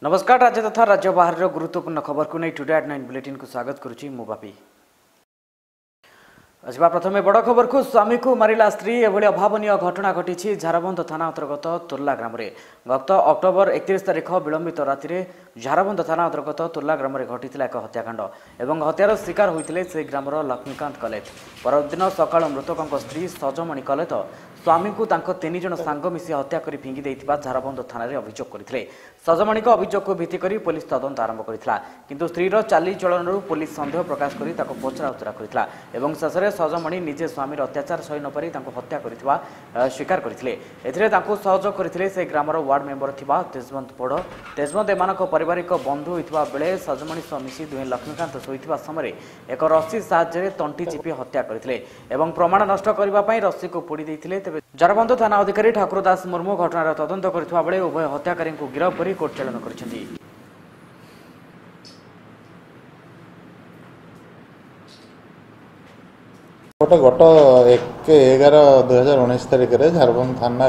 नमस्कार राज्य तथा राज्य बाहर गुरुत्वपूर्ण खबर को नहीं टुडे एट 9 बुलेटिन को स्वागत करुच्ची मु बापी। आजवा प्रथमे बड़ खबर को स्वामी को मारिला स्त्री एभली अभावन घटना घटी झारबंद थाना अंतर्गत तुर्ला ग्राम में गत अक्टोबर 31 तारिख विलंबित राति झारबंद थाना अंतर्गत तुर्ला ग्राम में घटी एक हत्याकांड एवं हत्यार शिकार होते से ग्रामर लक्ष्मीकांत कलेत परदिन सका मृतकों स्त्री सजमणि कलेत स्वामी को तीन जन सांग मिसी हत्या कर फिंगी देइथिबा झारबंद थाना अभियोग करते सजमणि अभियोग को भित्ति कर पुलिस तदंत आरंभ करथिला किंतु स्त्रीर चालीचलन पुलिस सन्देह प्रकाश कर पचराउचरा करथिला एवं शेष में सजमणि निजे स्वामी अत्याचार सही नपारी हत्या करथिबा स्वीकार करथिले एथिरे तांको सहयोग करथिले से ग्रामर वार्ड मेंबर थिबा तेजवंत पोड़ तेजवंत एमानक पारिवारिक बंधु होइथिबा बेले सजमणि सह मिसी दुहे लक्ष्मीकांत शोइथिबा समय एक रस्सी साहाय्य तंटी चिपी हत्या करथिले एवं प्रमाण नष्ट करबा पई रस्सी को पोड़ी देइथिले। तेबे झारबंद थाना अधिकारी ठाकुर दास मुर्मू घटनार तदंत करथिबा बेले उभय हत्याकारी को गिरफ्त कर कोर्ट चालान करछन्ती। गोटे गत 1/11/2019 तारिख में झारबंद थाना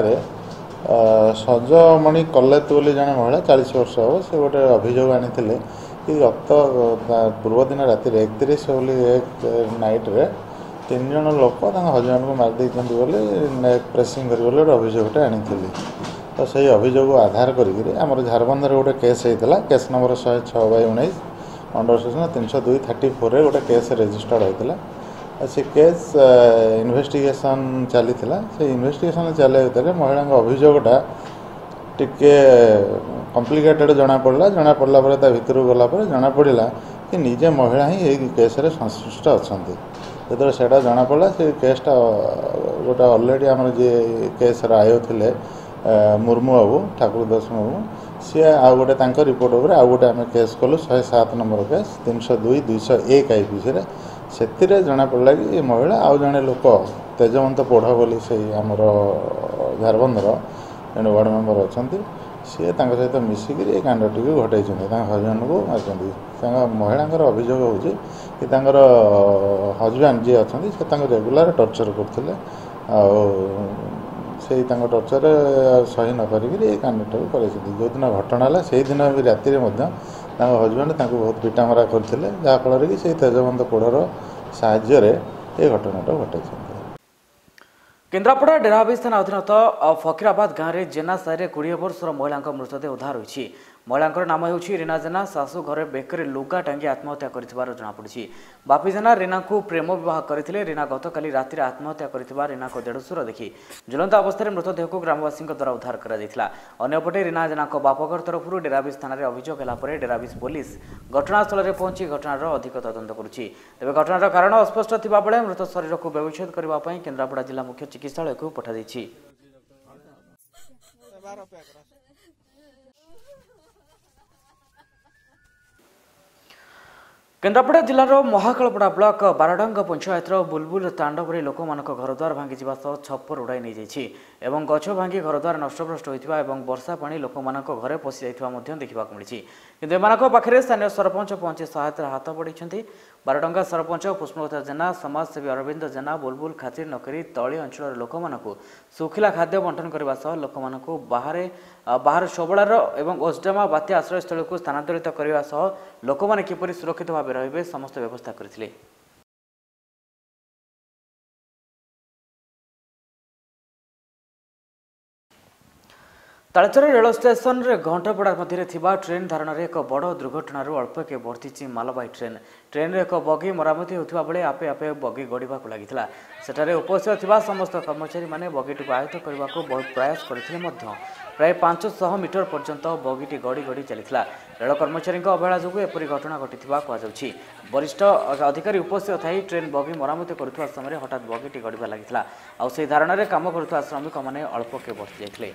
सजमणि कलेत बोली जड़े महिला 40 वर्ष हम से गोटे अभियोग आनी कि गत पूर्व दिन राति 31 नाइट रे 3 जन लोक हजबैंड को मारिदे प्रेसिंग कर अभियोगटे आनी तो से अभियोग आधार कर झारबंद गोटे केस होता केस नंबर 106/19 अंडर सेक्शन 302/34 गोटे केस रेजिस्टर्ड होता से केस इन्वेस्टिगेशन चली से इन्वेस्टिगेशन चले महिला अभियोगटा टिके कॉम्प्लिकेटेड जना पड़ा भितर गला जना पड़ा कि निजे महिला ही यही केस संश्लिष्ट अच्छा जो से जना पड़ा से केसटा गोटे अलरेडी आम जी केस आयो थे मुर्मू बाबू ठाकुर दास बाबू सी आउ गोटे रिपोर्ट उपर आउ गोटे आम केस कलु 107 नंबर केस 302/201 आईपीसी से जना पड़ा कि महिला आउ जड़े लोक तेजवंत पोढ़ बोली से आमर झारबंदर जड़े वार्ड मेंबर अच्छा सी सहित मिसिक कांडटी घटे हजबैंड को मारी महिला अभियोग हो कि हजबैंड जी अच्छा से रेगुलर टर्चर करते से टर्चर सही नपारिक कांडटा कर जो दिन घटना है से दिन भी राति हजबैंड बहुत पिटामरा करते जहाँफल कि से तेजवंत पोढ़र साहाय्य ये घटनाटा घटे। केन्द्रापड़ा डेराबिस थाना अधीनस्थ फकीराबाद गाँव में जेना साहि 20 वर्षर महिला मृतदेह उद्धार होती महिला नाम होउछि रीना जेना सासू घरे बेकरे लुगा टांगी आत्महत्या कर जनापड़ी बापी जेना रीना को प्रेम विवाह करते रीना गतकाली राति आत्महत्या कर रीना को देढ़शुर देखि ज्वलंत अवस्था मृतदेह को ग्रामवासी द्वारा उद्धार करपटे रीना जेना बापघर तरफ डेराबिस थाना अभियोग है डेराबिस पुलिस घटनास्थल में पहुंची घटनार अधिक तदंत करुच्ची तेज घटनार कारण अस्पष्ट थिबा बेले मृत शरीर को व्यवच्छेद करने केन्द्रापड़ा जिला मुख्य चिकित्सालय को पठाଯାଇଛି। केन्द्रापड़ा जिलार महाकालपड़ा ब्लॉक बारडंग पंचायतर बुलबुल तांडव लोक घरद्वार भांगी छप्पर उड़ाई नहीं जाइए एवं गछ भांगी घरद्वार नष्टभ्रष्ट होता और वर्षा पानी लोक घरे पशि जाता देखा मिली किंतु एम पाखे स्थानीय सरपंच पहुंची सहायतार हाथ बढ़ाई बारडंगा सरपंच पुष्पलता जेना समाजसेवी अरविंद जेना बुलबुल खातिर नकरी तली अंचल लोक सुखिला खाद्य बंटन करने लोक बाहर शोबलार और ओसडामा बात्या आश्रयस्थल को स्थानांतरित करने लोक मैंने किपरि सुरक्षित भाव रहिबे समस्त व्यवस्था करथिले। तालचेर रेल स्टेशन रे घंटापड़ा मध्य ट्रेन धारण में एक बड़ दुर्घटना अल्पके वर्ती मालवाही ट्रेन एक बगी मरामती होता बेले आपे आपे बगी गड़ा लगी सेठारे उपस्थित थिबा समस्त कर्मचारी माने बगीटी को आयत्त करने को बहुत प्रयास करते प्राय 500 मीटर पर्यंत बगीटी गड़ी गड़ी चली रेल कर्मचारी अवहेला जो एपरी घटना घटी कहुच्छी वरिष्ठ अधिकारी उपस्थित थी ट्रेन बगी मरामती करुवा समय हठात बगीटी गड़ा लगी आई धारणा में कम करुवा श्रमिक मैंने अल्पके वर्ती जाते।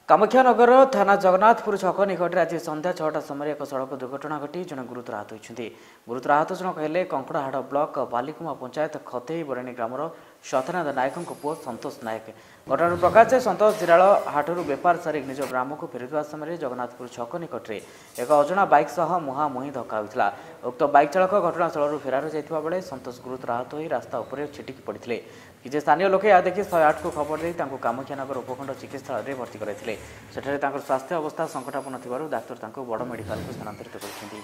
कामाख्यानगर थाना जगन्नाथपुर छक निकट आज संध्या 6टा समय एक सड़क दुर्घटना घटी जड़े गुरुतर आहत होती। गुरुतर आहत जनक हेले कंकड़ाहाड़ ब्लॉक बालिकुमा पंचायत खतेई बरेणी ग्रामर सत्यनाथ नायक पुओ संतोष नायक। घटना प्रकाश संतोष जिराल हाटू बेपार सारी निज ग्राम को फेरुवा समय जगन्नाथपुर छक निकट में एक अजणा बाइक सह मुहांमुही धक्का होता। उक्त बाइक चालक घटनास्थल फेरार जाता बेले संतोष गुरुतर आहत हो रास्ता उपर छिटिकी पड़ते। किसी स्थानीय लोके या देखि 108 को खबर दे कामाख्यानगर उपखंड चिकित्सालय में भर्ती कराइथिले। सेठारे तांकर स्वास्थ्य अवस्था संकटापन्न थिबारु डाक्टर तांको बड़ मेडिकल को स्थानांतरित करछन्ती।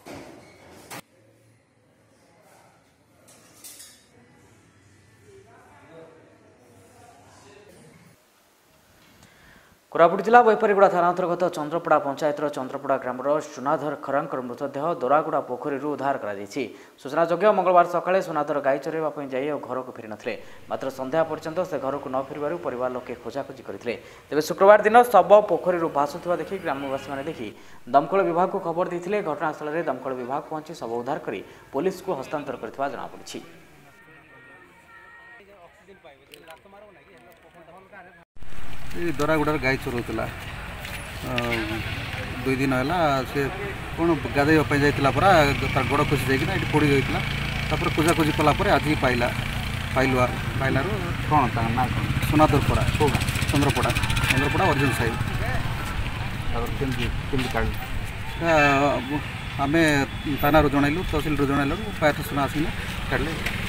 कोरापुट जिला बैपारीगुड़ा थाना अंतर्गत चंद्रपड़ा पंचायत चंद्रपड़ा ग्रामर सुनाधर खरांकर मृतदेह दोरागुड़ा पोखरी उद्धार कर सूचनाजोग्य मंगलवार सकाळे सुनाधर गाई चराइवाई जाई घर को फेरी नथिले। मात्र संध्या पर्यंत से घर को न फेरबारु परिवार लोके खोजाखोजी करथिले। तेबे शुक्रवार दिन शव पोखरी भासुवा देखि ग्रामवासी माने देखि दमकल विभाग को खबर देथिले। घटनास्थल में दमकल विभाग पहुंची शव उद्धार करी पुलिस को हस्तांतर करथिबा जଣା पड़िछि। दोरागुड़ार गाई चरौला 2 दिन है से कौन गाधेवाई जाइला परा तार गोड़ खसी जाइए ये पड़ जाइला खोजाखोजी कलापर आज पाइला पाइलु कौन ता ना कौन सुनादर पड़ा चंद्रपड़ा चंद्रपड़ा अर्जुन साई आम थाना जनइलु तहसिल जनइलु फायर स्टेशन आसिले काढ़ले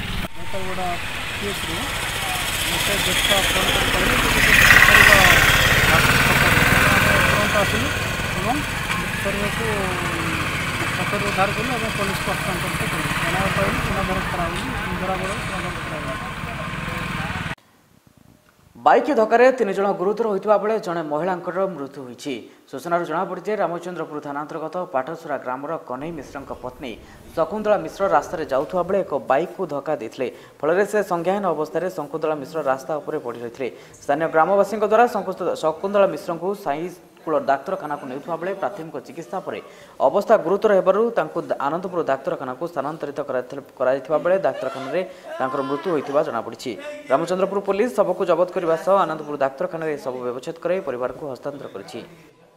आसिलु शरीर को उद्धार कलु और पुलिस को हस्तांतरित कलु। बाइक धक्कर 3 जन गुरुतर होता बेले जड़े महिला मृत्यु होती। सूचना जमापड़ी रामचंद्रपुर थाना अंतर्गत पाठसुरा ग्रामर कन्हई मिश्र पत्नी शकुंतला मिश्र रास्ता जाऊा बेले एक बाइक को धक्का देते फल से संज्ञाहीन अवस्था शकुंतला मिश्र रास्ता उपर पड़ रही। स्थानीय ग्रामवासी द्वारा शकुंतला मिश्र को साई कूल डाक्तखाना को नेउथुवा बेले प्राथमिक चिकित्सा पर अवस्था गुरुतर हेबारु तांको आनंदपुर डाक्तखाना को स्थानांतरित कराइथिबा बेले डाक्तखाना रे तांकर मृत्यु होइथिबा जଣା पड़िछि। रामचंद्रपुर पुलिस शव को जबत करबा सह आनंदपुर डाक्तखाना रे शव व्यवच्छेद कराई परिवार को हस्तांतर करिछि।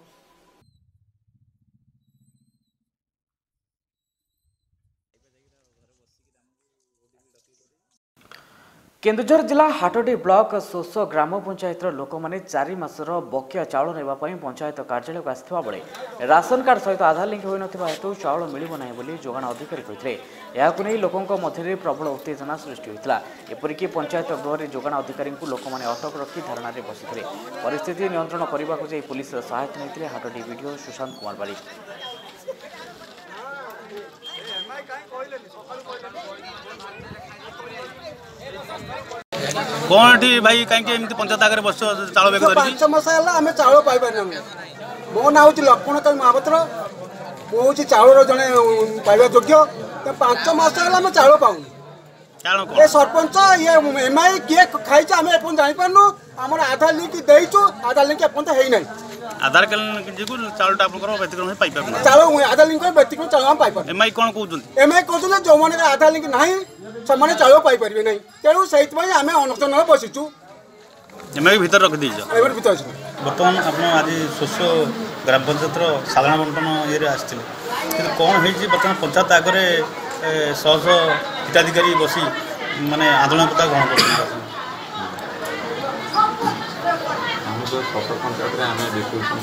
केन्दुझर जिला हाटडी ब्लॉक सोसो ग्राम पंचायत लोक मैंने 4 मासर बकिया चाउल नापी पंचायत कार्यालय को आसवा बेले राशन कार्ड सहित आधार लिंक होता हेतु चाउल मिल ना बोली जोगाण अधिकारी कहते नहीं लोकों मध्य प्रबल उत्तेजना सृष्टि होता। एपरिक पंचायत गृह जोगाण अधिकारी लोक मैंने अटक रखी धारणा बसी परिस्थिति नियंत्रण करने को पुलिस सहायता नहीं हाटडी वीडियो सुशांत कुमार बारिक। कौन भाई कहीं पंचायत आगे बस चाउल बेग 5 मास आम चाउल पाइबार मो ना हूँ लक्ष्मण महापात्र मुझे चाउल जड़े पाइबा योग्य 5 मास आम चाउल पाऊँ ये सरपंच ये एमआई किए खाई आम एपन जापारू आम आधार लिंक देचु आधार लिंक एपन है आधार कार्ड चाउलटा व्यतिक्रम चाउल आधार लिंक व्यतिक्रम चाउल पाइपर एमआई कौन कहते एमआई कहते जो मैंने आधार लिंक ना से चाउल पाइपर ना तेणु से आम अनशन बसीचु एमआई भर रखी बर्तमान आप आज सोशो ग्राम पंचायत साधारण बंटन ये आसते कौन हो बर्तमान पंचायत आगे शह शह हिताधिकारी बसी माने आंदोलन ग्रहण कर जो सतर पंचायत आम डिस्ट्रीब्यूशन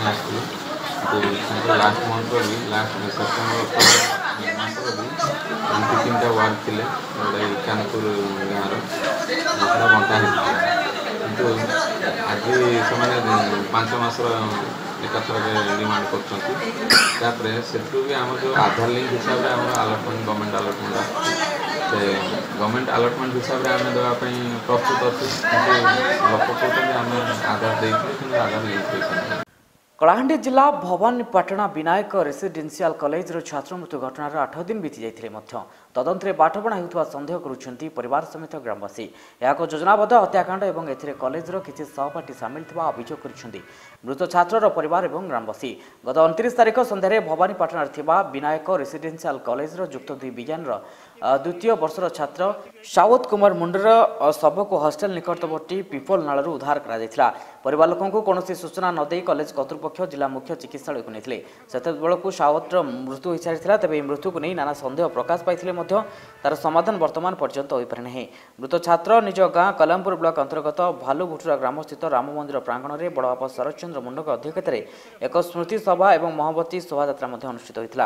करने लास्ट मंथ भी लास्ट सेप्टेम्बर मसर भी एमती 3टा वार्ड थे जोटा कानपुर गाँव बंटा किंतु आज से 5 मासर एकाथर डिमांड कर भी आम जो आधार लिंक हिसाब से आम अलटमेंट गवर्नमेंट अलटमेंट गवर्नमेंट अलटमेंट हिसाब से आम देवाई प्रस्तुत अच्छे लोक कहते आम आधार देते आधार लिंक कलाहांडी जिला भवानीपाटना विनायक रेसिडेंशियल कॉलेज छात्र मृत्यु घटनार 8 दिन बीती जाइथिले तदंतरे बाटबणा होता सन्देह करुछन्ति परिवार समेत ग्रामवासी एक योजनाबद्ध हत्याकांड और एथिरे कॉलेजर किसी सहपाठी सामिल थिबा अभियोग करिसेंति मृत छात्रर परिवार और ग्रामवासी गत 29 तारिख सन्ध्यारे भवानीपाटना थिबा विनायक रेसिडेंशियल कॉलेजर युक्त 2 विज्ञान द्वितीय वर्षर छात्र सावत कुमार मुंडर शव को हॉस्टेल निकटवर्ती पिपल नाल उद्धार करा परिवार लोक कौन सूचना नदे कॉलेज कर्तृपक्ष जिला मुख्य चिकित्सालय को नहीं से सावतर मृत्यु हो सारी तेज मृत्यु को नहीं नाना सन्देह प्रकाश पाई तार समाधान वर्तमान पर्यंत हो पारि ना मृत छात्र निज गाँ कलमपुर ब्लॉक अंतर्गत भालुभुटुरा ग्राम स्थित राम मंदिर प्रांगण में बड़बापा शरद मुंडक अध्यक्षतार एक स्मृति सभा और महावती शोभा अनुष्ठित होता।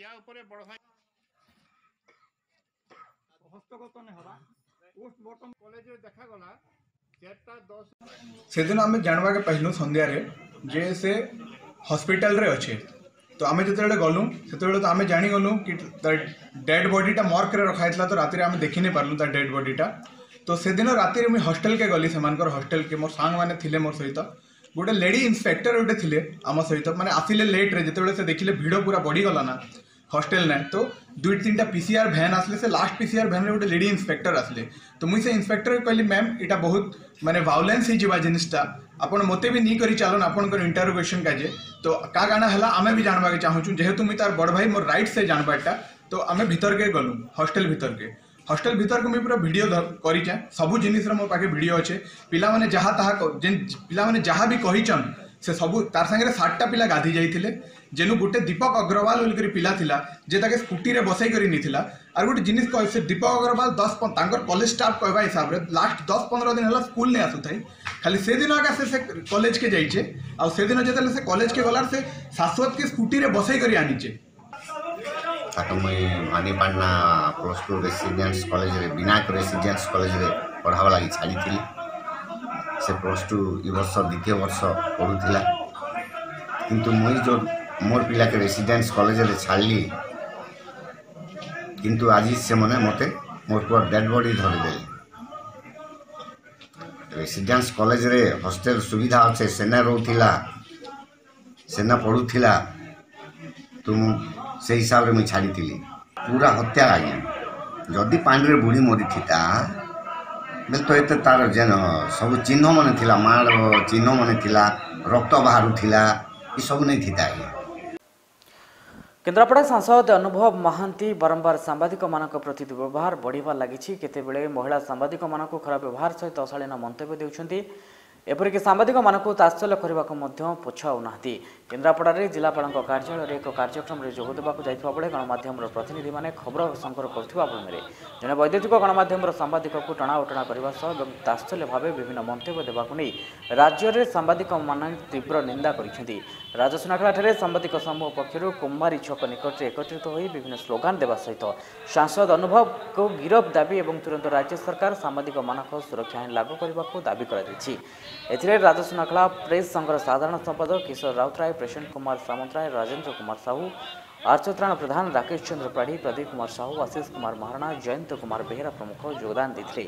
से दिन आम जानवा के पहलू संध्या जे से हॉस्पिटल रे अच्छे तो आम जो गलु से तो आम जागलु कि डेड बॉडीटा मर्क रे रखाई तो राति आम देखी नहीं पार्लु डेड बॉडीटा तो से दिन राति मुझे हॉस्टेल के गली से हॉस्टेल के मोर सांग मैंने थिले मोर सहित गोटे लेडी इंस्पेक्टर गोटे थिले आम सहित माने आसिले लेट रे जिते से देखिले भिड़ पूरा बढ़ी गला ना हॉस्टेल ने तो 2-3टा पीसीआर भैन आसले से लास्ट पीसीआर भैन रे गोटे लेडी इंस्पेक्टर आसले तो मुझे से इंस्पेक्टर कहली मैम इटा बहुत माने वायलेंस ही जीवा जिनिसटा आपण मते भी नहीं करी चलन आपन इंटरोगेशन काजे तो का गाना हला आमे भी जानबा के चाहू जेहेतु मुई तार बड़ भाई मोर राइट से जानबाटा तो आमे भीतर के गलु हॉस्टेल भीतर को मुई पूरा वीडियो करिचे सब जिनिस रे मोर पाके वीडियो अच्छे पिला माने जहा ताहा पिला माने जहा भी कहिचन से सब तार संगे 7टा पिला गाधी जाइथिले जेनु गोटे दीपक अग्रवाल बोलकर पिला थिला जे ताके स्कूटी रे बसई करी निथिला और गोटे जिनिस कह से दीपक अग्रवाल 10 कॉलेज स्टाफ कहबा हिसाब रे लास्ट 10-15 दिन हला स्कूल ने आसु थाई खाली से दिन आगा से कॉलेज के जाइचे आ से दिन जेतले से कॉलेज के गलार से शाश्वत के स्कूटी रे बसई करी आनिचे ताको मुई भवानीपाटना +2 रेसिडेंस कॉलेज रे विनायक रेसिडेंस कॉलेज रे पढ़ावा लागि छाड़ी थी से +2 ई वर्ष द्वितीय वर्ष पढ़ुथिला किंतु मुई जो मोर पिला के रेसिडेंस कॉलेज रे छाड़ली किंतु आज से मने मते मोर पुआ डेड बॉडी धरि देली रेसिडेंस कॉलेज रे हॉस्टल सुविधा अच्छे सेना रोथिला सेना पढ़ुथिला तुम से हिसाब रे मुई छाड़ी थिली पूरा हत्या आज्ञा जदि पानी रे बुढ़ी मरी थिता बेल तो एते तार जेन सब चिन्ह मन थिला मार चिन्ह मन थिला रक्त बाहरु थिला ई सब नहीं थिता आज्ञा। केन्द्रापड़ा सांसद अनुभव महांती बारंबार सांबादिक मानक प्रति दुर्व्यवहार बढ़िबार लागिछि केतेबेले महिला सांबादिक मानक खराब व्यवहार सहित अशालीन मंतव्य देउछन्ति एपरिक सांबादिक मानक तात्सल्य करबाक मध्य पोछाउ नाहति केन्द्रापड़ा जिलापाल कार्यालय एक कार्यक्रम में जोग देवाक जाइथिबा बेले गणमाध्यम प्रतिनिधि माने खबर संकर करथिबा बेले जने वैद्युतिक गणमाध्यम सांबादिक को टणा उटणा करबा सह तात्सल्य भावे विभिन्न मंतव्य देवाक नै राज्य में सांबादिक मान तीव्र निंदा करिसेंति राजसुनाखला सांबादिक समूह पक्षर कुमारी छक निकट एकत्रित हो विभिन्न स्लोगान देवा सहित सांसद अनुभव को गिरफ दाबी और तुरंत राज्य सरकार सांबादिक मानक सुरक्षा आईन लागू करने को दाबी कर राजसुनाखला प्रेस संघर साधारण संपादक किशोर राउतराय प्रशांत कुमार सामंतराय राजेंद्र कुमार साहू आर्चत्राण प्रधान राकेश चंद्र पाढ़ी प्रदीप कुमार साहू आशीष कुमार महाराणा जयंत कुमार बेहरा प्रमुख योगदान देते।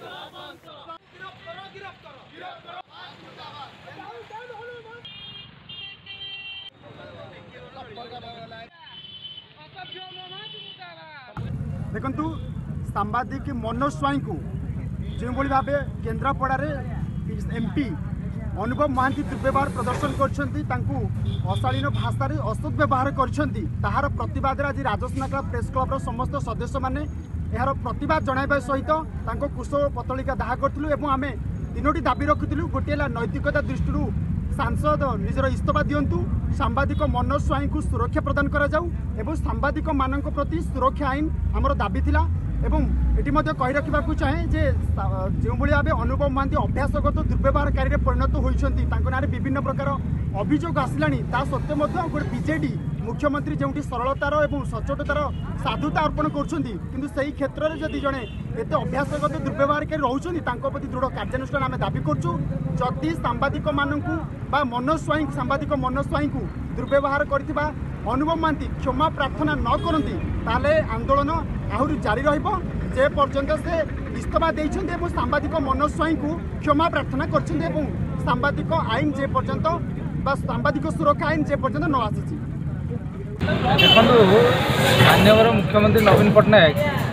देखु सांबादिक मनोज स्वाई को जो भाव केन्द्रापड़ा एमपी अनुभव महांती दुर्व्यवहार प्रदर्शन करशालीन भाषा असद व्यवहार कर प्रतिवाद आज राजसुनाखला प्रेस क्लब समस्त सदस्य मैंने यार प्रतिवाद जनाइबा सहित कुश पतलिका दाह करूँ आम 3टी दाबी रखुलू गोटे नैतिकता दृष्टि सांसद निजर इस्तफा दिंतु सांबादिक मनोज स्वाई को सुरक्षा प्रदान करा जाऊ एवं सांबादिक मान प्रति सुरक्षा आईन आमर दाबी थिला एवं एटी मध्य कही रखा चाहे जे जो भाव अनुभव महांती अभ्यासगत दुर्व्यवहारकारी परिणत होती ना विभिन्न प्रकार अभियोग आसला सत्वे गोटे बीजेडी मुख्यमंत्री जो सरलतार और सचोटतार साधुता अर्पण कर क्षेत्र में जदि जड़े एत अभ्यासगत दुर्व्यवहारकारी रोचे प्रति दृढ़ कार्यानुष्ठान आम दाबी करुँ सांबादिक मानक मनोज स्वाई सांबादिक मनोज स्वाई को दुर्व्यवहार करथिबा अनुभव महांती क्षमा प्रार्थना न करती ताले आंदोलन आहरी जारी रहिबो जे पर्यंत से इस्तफा देइछन्ते एवं सांबादिक मनोज स्वाई को क्षमा प्रार्थना करछन्ते एवं सांबादिक आईन जे पर्यंत बा सांबादिक सुरक्षा आईन जे पर्यंत न आसीछि। देखो माननीय मुख्यमंत्री नवीन पट्टनायक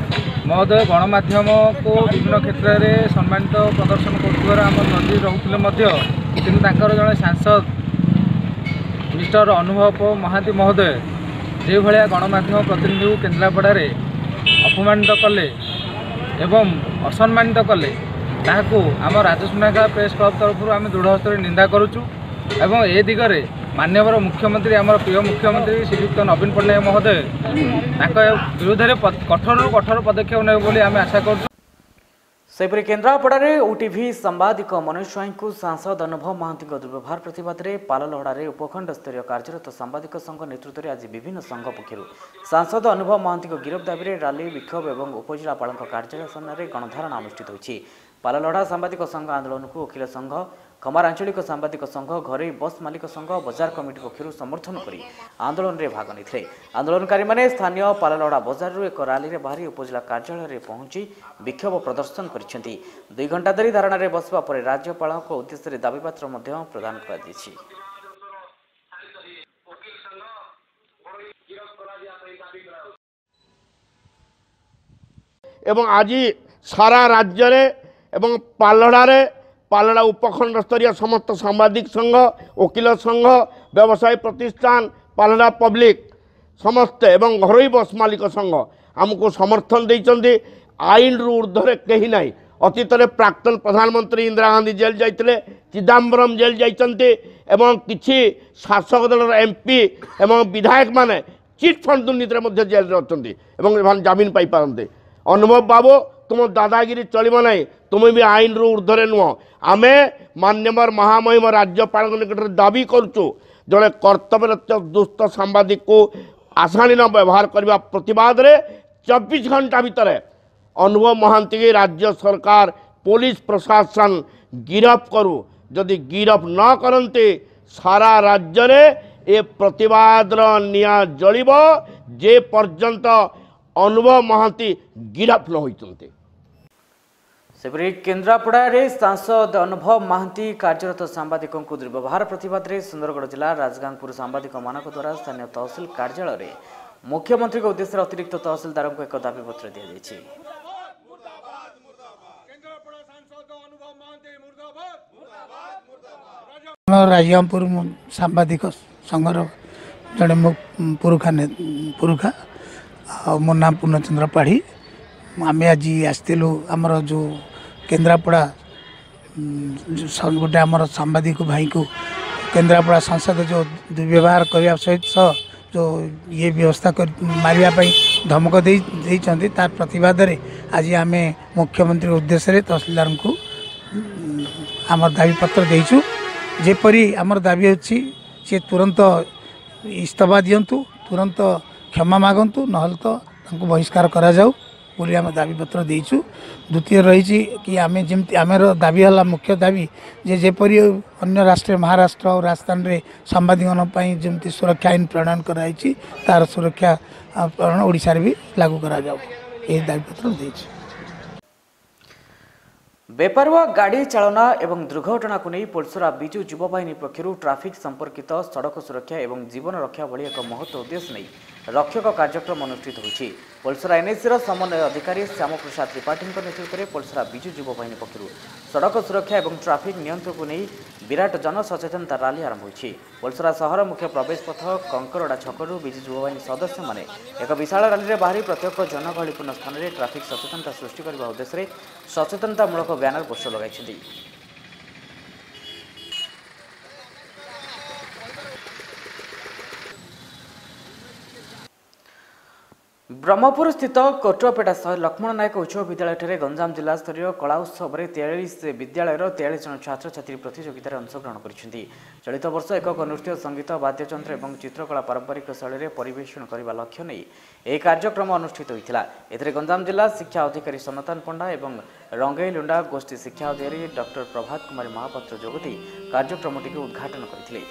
महोदय गणमाध्यम को विभिन्न क्षेत्र में सम्मानित प्रदर्शन कर नजर रोते कि जड़े सांसद मिस्टर अनुभव महांती महोदय जो भाया गणमाध्यम प्रतिनिधि को केन्द्रापड़ा अपमानित कले एवं असम्मानित कले ताकू आम राजस्व प्रेस क्लब तरफ आम दृढ़ हस्तर निंदा करुचु एवं ए दिगरे माननीय मुख्यमंत्री आम प्रिय मुख्यमंत्री श्रीयुक्त नवीन पट्टनायक महोदय विरोध में कठोर कठोर पदक्षेप ने बोली आम आशा कर। सेपरी केन्द्रापड़ा ओटीवी सांबादिक मनोज स्वाई को सांसद अनुभव महांती दुर्व्यवहार प्रतिवाद में पाललहड़ा उपखंड स्तरीय कार्यरत सांबादिक संघ नेतृत्व में आज विभिन्न संघ पक्षर सांसद अनुभव महांती गिरफ दाबी में रैली विक्षोभ और उपजिलापाल कार्यालय सामने गणधारणा अनुष्ठित होती। पाललहड़ा सांबादिक संघ आंदोलन को वकिल संघ खमार आंचलिक सांबादिक संघ घरे बस मालिक संघ बजार कमिटी पक्षर समर्थन कर आंदोलन में भाग नहीं। आंदोलनकारी मैंने स्थानीय पाललहड़ा बजार एक रैली में बाहरी उपजिला कार्यालय में पहुंची विक्षोभ प्रदर्शन कर 2 घंटा धरी धारणा रे बसवा पर राज्यपाल उद्देश्य दाबीपत्र प्रदान कर एवं आज सारा राज्य एवं पालड़ा उपखंड स्तरीय समस्त सांबादिक संघ वकिल संघ व्यवसाय प्रतिष्ठान पालड़ा पब्लिक समस्त एवं घरोई बस मालिक संघ आमको समर्थन देइचंदी। आईन रु ऊर्ध्वे कहीं ना अतीत में प्राक्तन प्रधानमंत्री इंदिरा गांधी जेल जाते चिदम्बरम जेल जाइए एवं किसी शासक दल एमपी एवं विधायक माने चिट फंड दुर्नीति जेल अच्छा जमीन पाई पारते। अनुभव बाबू तुम दादागिरी चलो ना तुम भी आईन रु ऊर्ध्वे नुह आमे मान्यवर महामहिम राज्यपाल निकट दाबी करुचु जड़े कर्तव्यरत दुष्ट सांबादिक को आशालीन व्यवहार करने प्रतिवाद रे 24 घंटा भितर अनुभव महांती की राज्य सरकार पुलिस प्रशासन गिरफ करू जदि गिरफ न करते सारा राज्य रे ए प्रतिवाद निया जलिब जे पर्यंत अनुभव महांती गिरफ न होइचंते। सेपरी केन्द्रापड़ा सांसद अनुभव महांती कार्यरत सांबादिकों को दुर्व्यवहार प्रतिवाद में सुंदरगढ़ जिला राजगांगपुर सांबादिक मानक द्वारा स्थानीय तहसिल कार्यालय में मुख्यमंत्री उद्देश्य अतिरिक्त तहसिलदार को एक दाबीपत्र दी। राजगांगपुर सांबादिक संघर जड़े पुरुखा मो नाम पूर्णचंद्र पाढ़ी आम आज आसलु आमर जो केन्द्रापड़ा गोटे आमर सांबादिक भाई को केन्द्रापड़ा सांसद जो दुर्व्यवहार करने सहित जो ये व्यवस्था कर मारियापाई धमक देते तार प्रतिवाद आज आम मुख्यमंत्री उद्देश्य तहसीलदार को आमर दाबीपत्र देचु जेपरी आमर दाबी अच्छी सी तुरंत इस्तीफा दिंतु तुरंत क्षमा मागंतु नहल तो बहिष्कार करा जाऊ बोली आम दाबीपत्र देचु। द्वितीय रही कि आम जमी आमर दाबी है मुख्य दाबी जेपरी अन्य राष्ट्र महाराष्ट्र और राजस्थान में सांबादिकों जमी सुरक्षा आईन प्रणयन कराई तार सुरक्षा प्रणयन ओडिशा भी लागू करा जाऊ ये दाबीपत्र देचु। बेपरुआ गाड़ी चालना एवं दुर्घटना को नहीं पोलसरा बिजु युवा बाहिनी पक्षर ट्राफिक संपर्कित सड़क सुरक्षा एवं जीवन रक्षा भली एक महत्व उद्देश्य नहीं रक्षक कार्यक्रम अनुष्ठित होछि। पोलसरा एनएससी समन्वय अधिकारी श्याम प्रसाद त्रिपाठी नेतृत्व में पोलसरा बिजु युवा बाहिनी पक्षर सड़क सुरक्षा एवं ट्राफिक नियंत्रण को नहीं विराट जनसचेतनता रैली आरंभ होछि। पोलसरा सहर मुख्य प्रवेश पथ कंकरड़ा छकरू बिजु युवा बाहिनी सदस्य माने एक विशाल रैली में बाहरी प्रत्येक जनगहलीपूर्ण स्थान में ट्राफिक सचेतनता सृष्टि करने उद्देश्य सचेतनतामूलक बैनर पोस्टर लगाई। ब्रह्मपुर स्थित कोटुआपेटा सह लक्ष्मण नायक उच्च विद्यालय गंजाम जिला स्तरीय कला उत्सव में 43 विद्यालय 43 जन छात्र छात्री प्रतियोगितार अंशग्रहण कर चलित वर्ष एक नृत्य संगीत वाद्ययंत्र और चित्रकला पारंपरिक शैली में परिवेषण करने लक्ष्य नहीं यह कार्यक्रम अनुष्ठित होता। एथिरे गंजाम जिला शिक्षा अधिकारी सनातन पंडा और रंगईलुंडा गोष्ठी शिक्षा अधिकारी डॉक्टर प्रभात कुमारी महापात्र जोगदी कार्यक्रमटी उद्घाटन करथिले।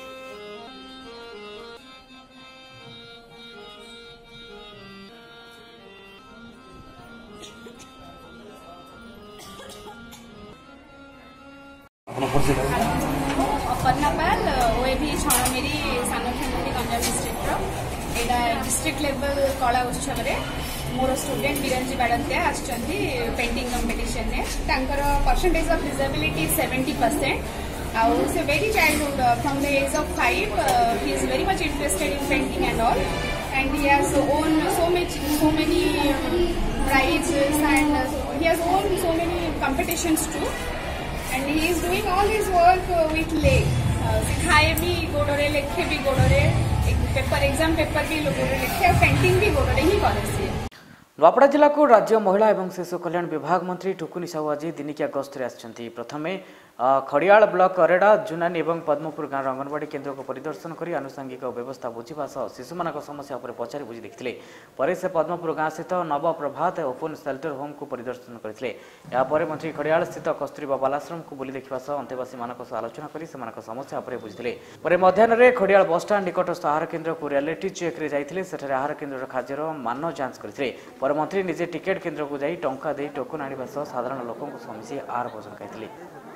अपन्नापाल ओएभी छणमेरी सानखेंडी गंजाम डिस्ट्रिक्ट एटा डिस्ट्रिक्ट लेवल कला उत्सव रे मोर स्टूडेंट बिरंजी बाड़ंतिया आछंती पेंटिंग कंपटीशन ने तांकर percentage of disability 70%. So very childhood, from the age of 5, he is very much interested in painting and all, and he has won so many prizes, and he has won so many competitions too. And he is doing all his work with leg. सिखाए भी गोड़े लिखे भी गोड़े paper exam paper भी गोड़े लिखे painting भी गोड़े ही करे से। नवापड़ा जिला को राज्य महिला एवं शिशु कल्याण विभाग मंत्री टुकुनी साहू आज दिनिकिया गस्तर आछंती। प्रथमे खड़ियाल ब्लॉक अरेड़ा जुनानी और पद्मपुर गाँव अंगनवाड़ी केन्द्र को परिदर्शन कर आनुषंगिक व्यवस्था बुझा सह शिशु मान समस्या पर पचारि बुझी देखते। पर से पद्मपुर गाँव स्थित नव प्रभात ओपन सेल्टर होम को परिदर्शन करते। यापर मंत्री खड़ियाल स्थित कस्तूरबा बालाश्रम को बुली देखा सह अंतेवासी मान आलोचना कर समस्या पर बुझे। पर मध्याह्न खड़ियाल बसस्टाण्ड निकटस्थ आहार केन्द्र को रियालिटी चेक जाते सेठारे आहार केन्द्र खाद्यर मान जांच करते। पर मंत्री निजे टिकेट केन्द्र को जाई टंका दे टोकन आने सह साधारण लोकों मिसी आहार भोजन खाई।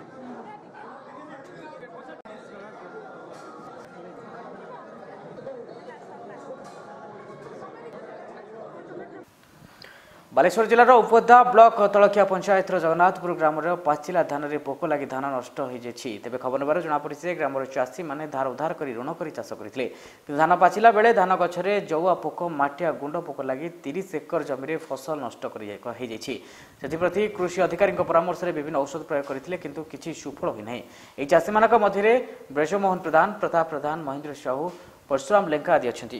बालेश्वर जिलार उपदा ब्लॉक तलखिया पंचायत जगन्नाथपुर ग्रामर पाचिला धान में पोक लगी धान नष्ट हो जाए। तेज खबर नबार जमापड़ी ग्रामर चाषी मैंने धार उधार कर ऋण कर चाष करते। धान पाचिला बेले धान गछरे जौआ पोक माटिया गुंड पोक लगी 30 एकर जमी फसल नष्ट कर कृषि अधिकारी परामर्श में विभिन्न औषध प्रयोग करते किंतु किसी सुफल होना। यह चाषी मान मध्य ब्रजमोहन प्रधान, प्रताप प्रधान, महेंद्र साहू, परशुराम लेंका आदि अच्छा।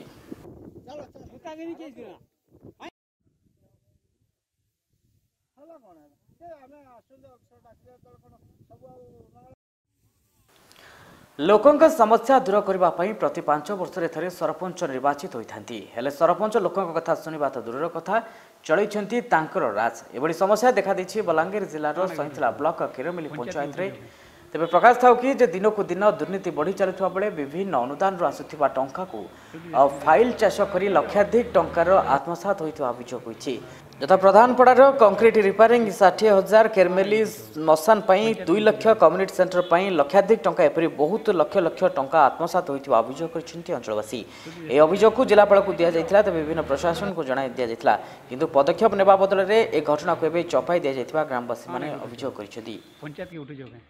लोकों समस्या दूर करने प्रति 5 वर्ष थे सरपंच निर्वाचित होती हेले सरपंच लोकों कथा शुणा तो दूर कथा चलती राज। एभली समस्या देखा दी बलांगीर जिलार सहिंसला ब्लॉक केरमिली पंचायत रे। तेज प्रकाश था कि दिन को दिन दुर्नीति बढ़ी चलुवा बेले विभिन्न अनुदान आसुवा टंका को फाइल चाष कर लक्षाधिक टंकार आत्मसात होता अभियोग होती। यथा प्रधानपड़ार कंक्रीट रिपेयरिंग 60,000, केरमेली मसान 2 लाख, कम्युनिटी सेंटर पर लक्षाधिक टंका एपरी बहुत लक्ष लक्ष टंका आत्मसात होता अभियोग करछन्ती अंचलवासी। ए अभियोग को जिलापाल को दि जाइथिला तो विभिन्न प्रशासन को जणाई दि जाइथिला किंतु पदक्षेप नेबा बदल में ए घटना को एबे चपाई दि जाइथिबा ग्रामवासी माने अभियोग करछन्ती। पंचायत की उठे जोगे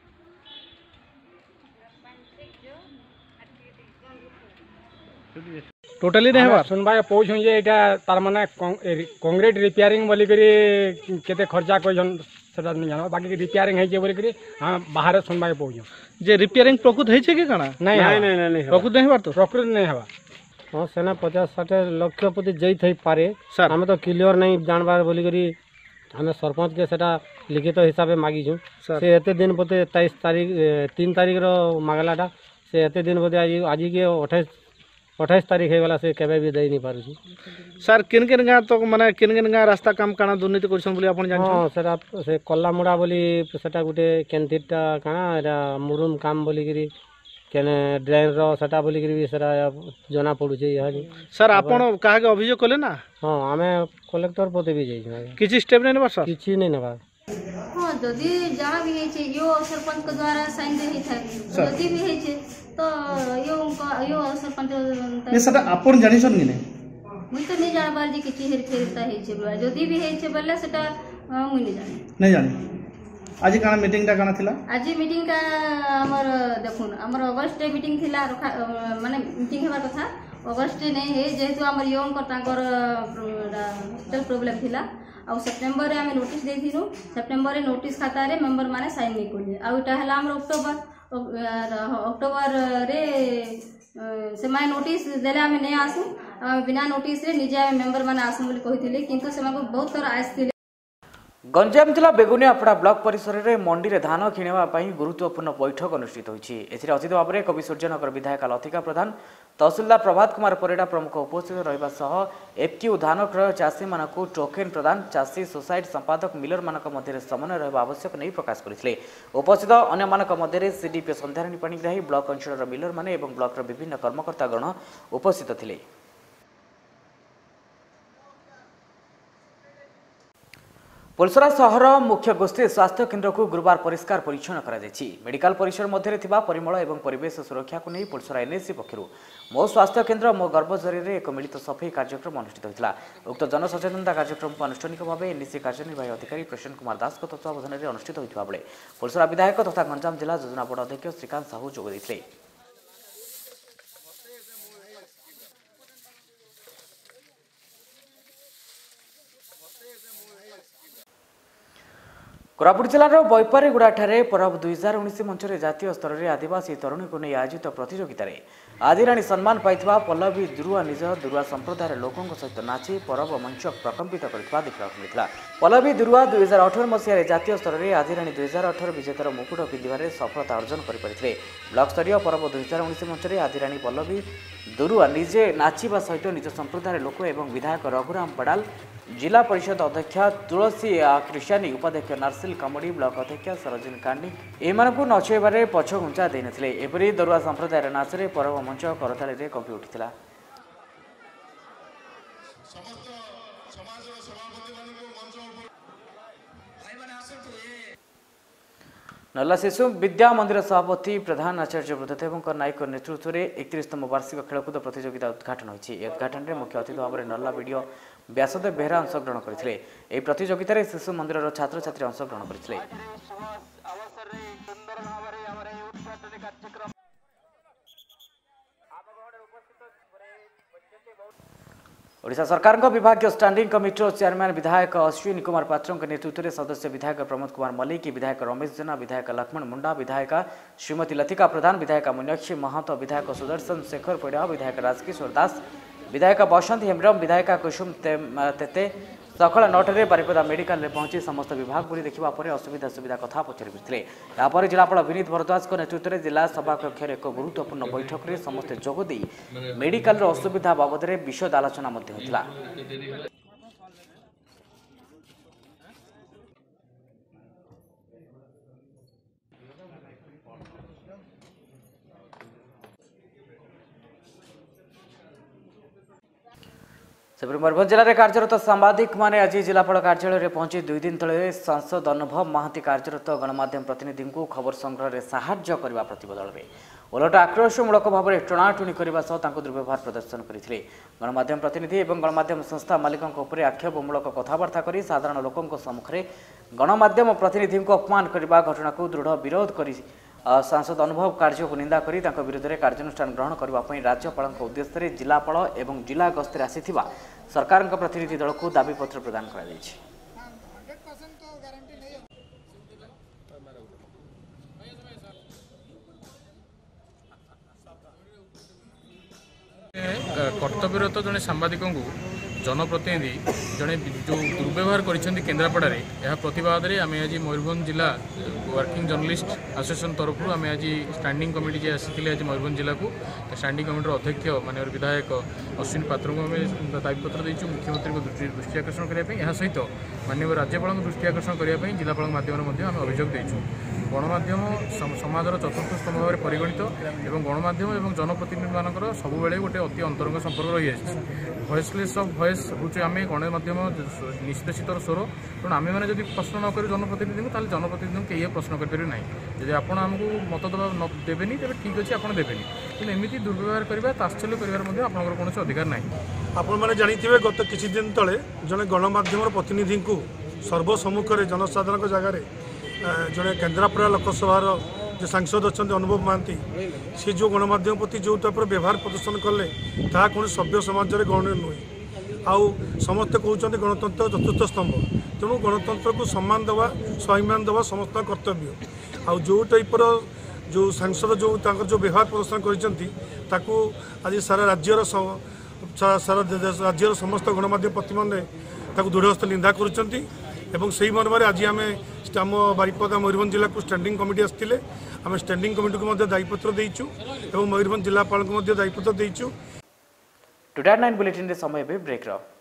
टोटली नहीं हुआ सुनवा पहुँचू जे एटा तार माने कंक्रीट रिपेयरिंग बोली करी केते खर्चा कोई जन सेटा नहीं जानो बाकी रिपेयरिंग है जे बोली करी हम बाहर सुनवा पहुँचू जे रिपेयरिंग प्रकृत है छे कि काना नहीं नहीं प्रकृत नहीं हुआ तो प्रकृत नहीं हुआ। हां सेना 50-60 लाख प्रति जई थई पारे हम तो क्लियर नहीं जानबार बोली करी हमें सरपंच के सेटा लिखित हिसाब से मागी छु से एते दिन पते 23 तारीख 3 तारीख रो मागलाटा से एते दिन पते आज के 28 तारीख होगा से केबे भी दे नहीं पारु सर किन किन गाँ तो माने किन किन गाँ रास्ता काम काना दुर्नीति करछन बोली आपण जान हां सेटा से कल्लामुड़ा बोली सेटा गुटे केनथिटा काना एरा मुरुम काम बोली करी केने ड्रेन रो सेटा बोली करी भी सेटा जना पड़ु छै यहाँ सर आपण काहे के अभियोग कले ना हां हमें कलेक्टर पते भी जाई किछि स्टेप नहीं नेबा सर किछि नहीं नेबा हां जदी जहाँ भी है छै यो सरपंच के द्वारा साइन दे है जदी भी है छै तो यो सरपंच ने सदा आपण जानि सन कि मुई तो नहीं जानबार जे किछि हेर फेरता है छै जदी भी है छै बल्ला सेटा मुई नहीं जानि आज काना मीटिंग ता काना थिला आज मीटिंग ता हमर देखुन हमर अगस्त मीटिंग थिला माने मीटिंग हेबार कथा अगस्त नहीं है जेहेतु हमर यों को तांकर हॉस्टल प्रॉब्लम थिला आ सेप्टेम्बर रे हमें नोटिस देथिनु सेप्टेम्बर रे नोटिस खाता रे मेंबर माने साइन नहीं करले आ उटा हला हमर अक्टोबर रे से माने नोटिस देले हमें नहीं आसु बिना नोटिस रे निजे मेंबर माने आसु बोली कहिथिले किंतु से माको बहुत तरह आइथिले। गंजाम जिला बेगुनियापड़ा ब्लॉक परिसर में मंडी में धान किणापी गुरुत्वपूर्ण बैठक अनुष्ठित होती। अतिथि भाव में कवि सूर्यनगर विधायक लतिका प्रधान, तहसिलदार प्रभात कुमार परिड़ा प्रमुख उपस्थित रहा सह एफक्यू धान क्रय चाषी मानक टोकेन प्रदान चाषी सोसाइटी संपादक मिलर मानक मध्य समन्वय रहा आवश्यक नहीं प्रकाश करते। उपस्थित अन्य मानक मध्य सीडीपी संध्याराणी पाणिग्राही, ब्लॉक अंचल मिलर माने एवं ब्लॉक विभिन्न कर्मकर्तागण उपस्थित थे। पुलसरा सहर मुख्य गोष्ठी स्वास्थ्य केन्द्र को गुरुवार परिष्कार परिच्छन्न कर मेडिकल परिसर मध्य परिमल और परिवेश सुरक्षा को नहीं पुलसरा एनएससी पक्षर मो स्वास्थ्य केन्द्र मो गर्भ जरिए एक मिलित सफाई कार्यक्रम अनुष्ठित होता उक्त जनसचेतनता कार्यक्रम को आनुष्ठानिक भाव एनएससी कार्यनिर्वाही अधिकारी प्रशांत कुमार दास तत्वावधान में अनुष्ठित होता बेले पुलसरा विधायक तथा गंजाम जिला योजना बोर्ड अध्यक्ष श्रीकांत साहू जोगदे। कोरापुट जिलार बैपारीगुड़ा परब 2019 मंच में जातीय स्तर में आदिवासी तरुणी को नहीं आयोजित प्रतियोगिता आदिराणी सम्मान पाइथिबा पल्लवी दुरुआ निज दुरुआ संप्रदाय लोकों सहित नाची परब मंच प्रकम्पित करथिबा देखा मिलता। पल्लवी दुरुआ 2018 मसीह जातीय स्तर में आदिराणी 2018 विजेतार मुकुट पिंधार सफलता अर्जन कर ब्लॉक स्तरीय परब 2019 मंच में आदिराणी पल्लवी दुरुआ निजे नाचिबा सहित निज संप्रदाय लोक एवं विधायक रघुराम पडाल जिला परिषद अध्यक्ष तुलसी कृष्णानी उपाध्यक्ष नारसिल कमड़ी ब्लॉक अध्यक्ष सरोजिनी कांडी एमानकु नचेबारे पछ घुंचा देनथिले। एपरि दरुआ संप्रदायर नाचरे परब मंच करताली कंपी उठिथिला। नल्ला शिशु विद्या मंदिर सभापति प्रधान आचार्य बुद्धदेव नायक नेतृत्व में 31तम वार्षिक खेलकूद प्रतियोगिता उद्घाटन होती। उद्घाटन में मुख्य अतिथि भाव में नल्ला वीडियो व्यासदेव बेहरा अंशग्रहण करते। यह प्रतियोगिता शिशु मंदिर छात्र छात्री अंशग्रहण करते। ओडिशा सरकार विभाग स्टैंडिंग कमिटी चेयरमैन विधायक अश्विनी कुमार पात्र नेतृत्व में सदस्य विधायक प्रमोद कुमार मल्लिक विधायक रमेश जेना विधायक लक्ष्मण मुंडा विधायक श्रीमती लतिका प्रधान विधायक मीनाक्षी महतो विधायक सुदर्शन शेखर पैड़ा विधायक राजकिशोर दास विधायक बसंत हेम्ब्रम विधायक कुसुम तेते सकाल 9 बारिपदा मेडिकल में पहुंची समस्त विभाग बुली देखा असुविधा सुविधा कथा पचारि बुझे। यापर जिलापाल विनीत भरद्वाज नेतृत्व में जिला सभा कक्ष एक गुरुत्वपूर्ण बैठक में समस्ते जोगदे मेडिकल असुविधा बाबद में विशद आलोचना होता। मयूरभंज जिले में कार्यरत सांबादिक माने आज जिलापाल कार्यालय में पहुंची 2 दिन तले सांसद अनुभव महांती कार्यरत गणमाध्यम प्रतिनिधि को खबर संग्रह में साहाय्य करने प्रति बदल में ओलट आक्रोशमूलक भाव में टणाटुणी करने सह दुर्व्यवहार प्रदर्शन करते। गणमाध्यम प्रतिनिधि और गणमाध्यम संस्था मालिकों आक्षेपमूलक कथबार्ता कर साधारण लोकों सम्मुखें गणमाध्यम प्रतिनिधि को अपमान करने घटना को दृढ़ विरोध कर सांसद अनुभव कार्य को निंदा करी विरुद्ध में कार्यानुष्ठान ग्रहण करने राज्यपाल उद्देश्य जिलापाल और जिला गस्तर आसीथिबा सरकार प्रतिनिधि दल को दाबीपत्र प्रदान कर कर्तव्यरत जड़े सांबादिक जनप्रतिनिधि जड़े जो दुर्व्यवहार कर केन्द्रापड़ा यह प्रतिवाद में आम आज मयूरभंज जिला वर्किंग जर्नलिस्ट एसोसिएशन तरफ आम आज स्टैंडिंग कमिटी जी आसी आज मयूरभंज जिला को स्टैंडिंग कमिटी अध्यक्ष माननीय विधायक अश्विनी पात्र को आम दाबीपत्र देचु मुख्यमंत्री को दृष्टि आकर्षण करने सहित माननीय राज्यपाल दृष्टि आकर्षण करने जिलापाल माध्यम आम अभियोग देचु। गणमाध्यम समाजर चतुर्थ स्तंभ भाव में परिगणित और गणमाध्यम और जनप्रतिनिधि मानकर सब बेले गोटे अति अंतरंग संपर्क रही है। भॉइसलेस ऑफ भॉइस हूँ आम गणमाध्यम निष्पेषित स्वर तेणु आम मैंने जब प्रश्न न कर जनप्रतिनिधि ताल जनप्रतिनिधि कई प्रश्न करें ना जब आपड़ आमको मत दबा देवेनि तेज ठीक अच्छे आप देवेनि कि एमती दुर्व्यवहार करवा तात्सल्य कर कौन अधिकार ना। आपण मैंने जानी गत किसी दिन तले जड़े गणमाध्यम प्रतिनिधि को सर्वसम्मुखें जनसाधारण जगार जड़े केन्द्रापड़ा लोकसभार जो सांसद अच्छा अनुभव महांती सी जो गणमाध्यम प्रति जो टाइप व्यवहार प्रदर्शन कले ता कौन सभ्य समाज में गणनीय नुहे। आउ समस्ते कहते गणतंत्र चतुर्थ स्तंभ तेणु गणतंत्र को सम्मान देवा स्वाभिमान देवा समस्त कर्तव्य। आउ जो टाइप जो सांसद जो जो व्यवहार प्रदर्शन कर आज सारा राज्यर समस्त गणमाध्यम प्रतिनिधि दृढ़ हस्त निंदा कर मर्म आज आम आम बारिपदा मयूरभंज जिला को स्टैंडिंग कमिटी आसते आम स्टैंडिंग कमिटी को दायीपत्र देचु और मयूरभंज जिलापाल को दायीपत्र देचु। टुडे 9 बुलेटिन समय ब्रेक।